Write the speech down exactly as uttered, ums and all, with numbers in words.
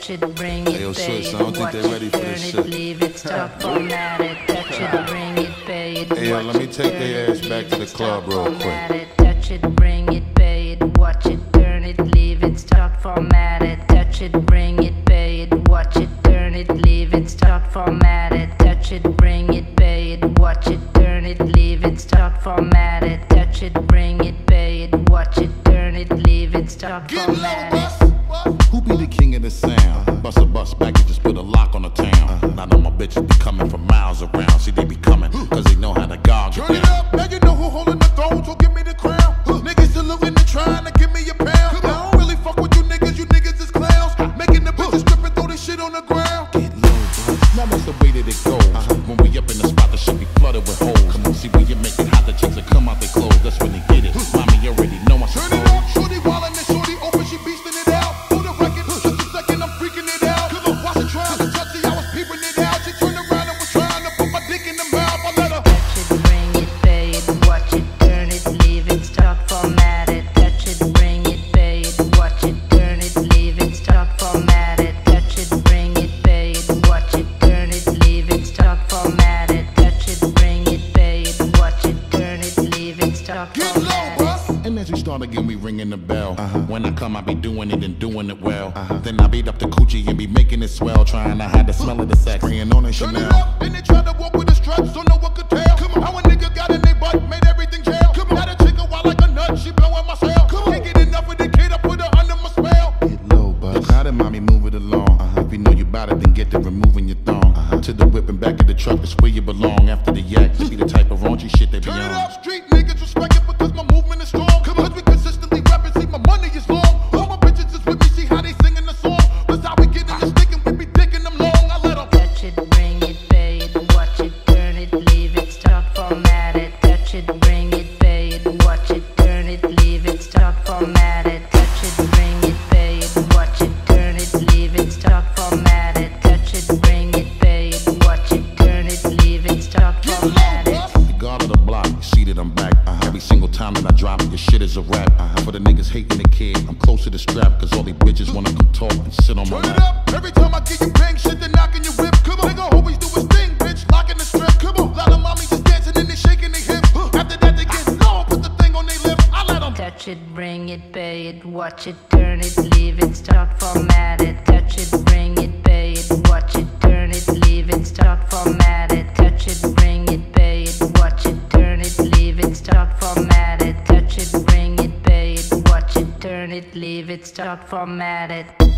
touch it, bring it, Hey, yo, pay Swiss, it, I don't think watch they it, ready for turn this it, shit. leave it, stop, format it, touch it, bring it, pay it, Hey, yo, watch let me it, take turn their it, ass back leave to the it, club stop, real format quick. it, touch it, bring it, pay it, watch it, turn it, leave it, stop, format it, touch it, bring it, pay it, watch it, turn it, leave it, stop, format it, touch it, bring it, pay it, watch it, turn it, leave it, stop, format it, touch it, bring it, pay it, watch it, turn it, leave it, stop, format it. Who be the king of the sound? Bust a bus back and just put a lock on the town. Now know my bitches be coming from miles around. See, they be coming, cause they know how to gog it Turn it down. up, now you know who holding the throne, so give me the crown. Niggas saluting and trying to give me a pound. I don't really fuck with you niggas, you niggas is clowns. Making the bitches strip and throw this shit on the ground. Get low, bro. Now that's the way that it goes. When we up in the spot, the shit be flooded with holes. Come on, see when you make it hot, the chicks that come out their clothes. That's when they get it. Mommy already know I Turn it up, shorty wildin' and shorty open, she beastin' it out. For the record, just a second, I'm freaking it out. Watch her trying to touch it, I was peeping it out. She turned around and was trying to put my dick in the mouth. I let her Touch it, bring it, pay it, watch it, turn it, leave it, stop, format it. Touch it, bring it, pay it, watch it, turn it, leave it, stop, format it. Touch it, bring it, pay it, watch it, turn it, leave it, stop, format it. Touch it, bring it, pay it, watch it, turn it, leave it, stop, get low, format it. bus. And as we start again, we ringing the bell. Uh-huh. When I come, I be doing it and doing it well. Uh-huh. Then I beat up the coochie and be making it swell, trying to hide the smell of the sex, spraying on a Turn it Chanel. up, then they try to walk with the struts, so no one could tell. Come on. How a nigga got in their butt, made everything jail. Come on. Now the chick a wild like a nut, she blowing my cell. Come on. Can't get enough of the kid, I put her under my spell. Get low, bud. How did mommy move it along? Uh-huh. If you know you bout it, then get to removing your thong. Uh-huh. To the whip and back of the truck, it's where you belong. After the yak, to be the type of raunchy shit they be Turn it on. up, street niggas respect it because my movement is strong. Come on. Cause we consistently rapping, see my money is long. All my bitches is with me, see how they singing the song. That's how we get in the stick and we be dicking them long. I let them Touch it, bring it, pay it, watch it, turn it, leave it, stop, format it. Touch it, bring it, pay it, watch it, turn it, leave it, stop, format it. Touch it, bring it, pay it, watch it, turn it, leave it, stop, format it. Touch it, bring it, pay it, watch it, turn it, leave it, stop, get format low, it. bus. The guard of the block, you see that I'm back. Uh-huh. Every single time that I drop it, your shit is a rap. Uh-huh. For the niggas hating the kid, I'm close to the strap, cause all these bitches wanna come talk and sit on my Turn it lap. up, every time I get you bang, shit they knocking your whip. Come on, nigga always do his thing, bitch, locking the strip. Come on, lot of mommies just dancing and they shaking their hips. After that they get low, put the thing on their lips. I let them Touch it, bring it, pay it, watch it, turn it, leave it, stop, format it. Touch it, bring it, pay it, watch it, turn it, leave it, stop, format it. Touch it, bring it, pay it, watch it, turn it, leave it, stop, format it. Touch it, bring it, pay it, watch it, turn it, leave it, stop, format it.